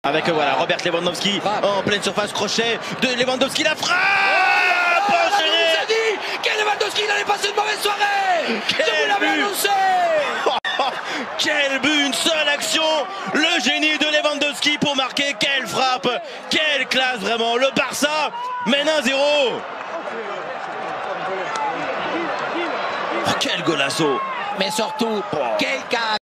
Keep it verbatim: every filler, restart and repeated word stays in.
Avec voilà Robert Lewandowski en pleine surface, crochet de Lewandowski, la frappe. Oh, on dit que Lewandowski n'allait passer une mauvaise soirée. Quel Je vous l'avais but annoncé. Quel but, une seule action, le génie de Lewandowski pour marquer. Quelle frappe, quelle classe vraiment. Le Barça mène un zéro. Oh, quel golasso. Mais surtout, quel cas.